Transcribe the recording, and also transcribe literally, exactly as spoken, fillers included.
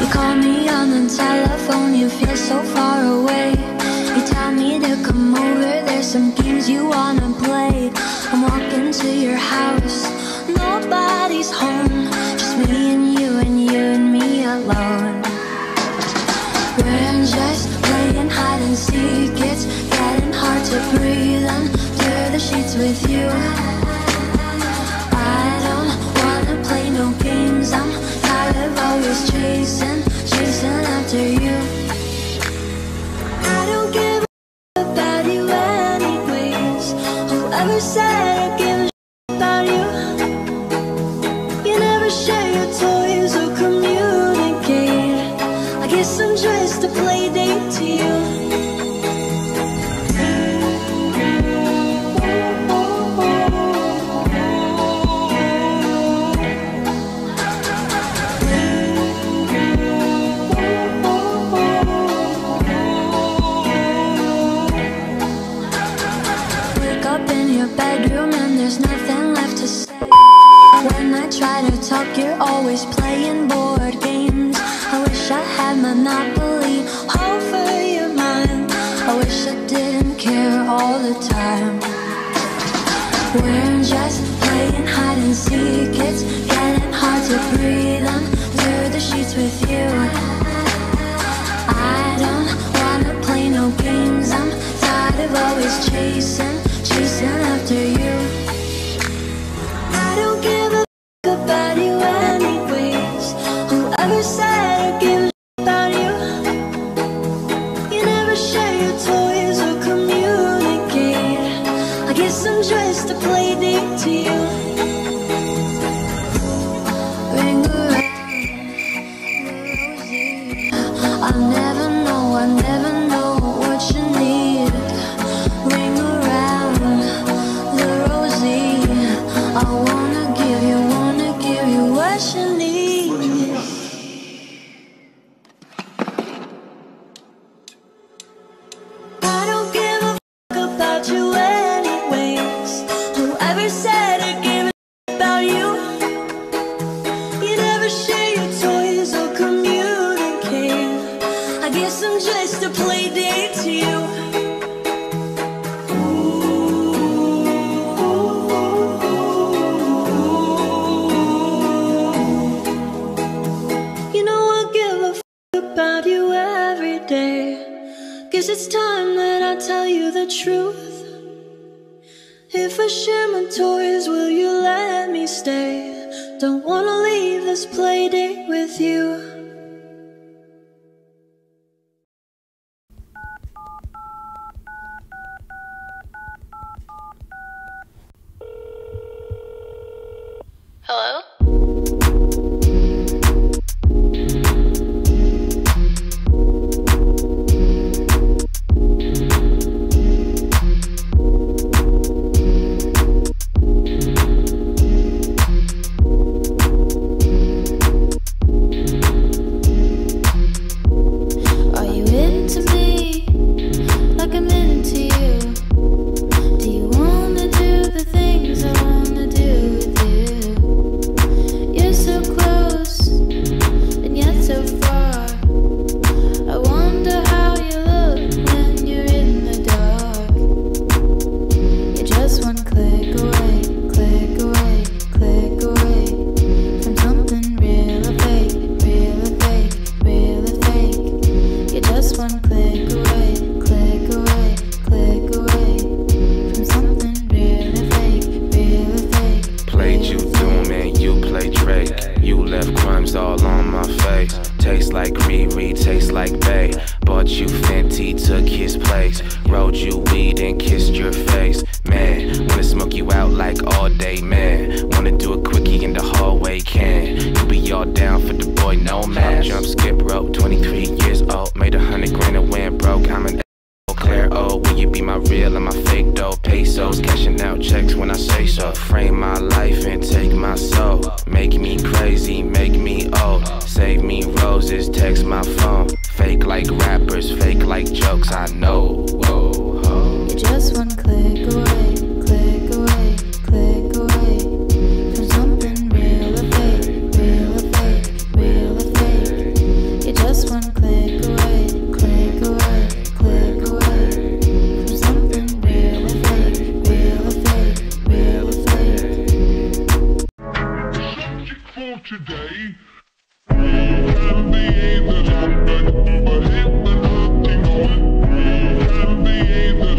You call me on the telephone, you feel so far away. You tell me to come over, there's some games you wanna play. I'm walking to your house, nobody's home, just me and you and you and me alone. We're just playing hide and seek, it's getting hard to breathe under the sheets with you. I don't wanna play no games, I'm tired of always chasing, chasing after you. I don't give a about you anyways. Whoever said I give a about you? You never share your toys or communicate. I guess I'm just a play date to you. Bedroom and there's nothing left to say. When I try to talk, you're always playing board games. I wish I had Monopoly over your mind. I wish I didn't care all the time. We're just playing hide and seek, it's getting hard to breathe under the sheets with you. I don't wanna play no games, I'm tired of always chasing, chasing after you. I don't give a f about you anyways. Whoever said I give a f about you? You never share your toys or communicate. I guess I'm just a play date to you. Ring around the rosy, I'll never know, I'll never know what you need. Ring around the rosy, I wanna give you, wanna give you what you need. I don't give a f about you anyways. Whoever said I give a f about you? You never share your toys or communicate. I guess I'm just a play date to you. About you every day. Guess it's time that I tell you the truth. If I share my toys, will you let me stay? Don't wanna leave this play date with you. Hello? today. We can be the top, but hit the nothing. We can be the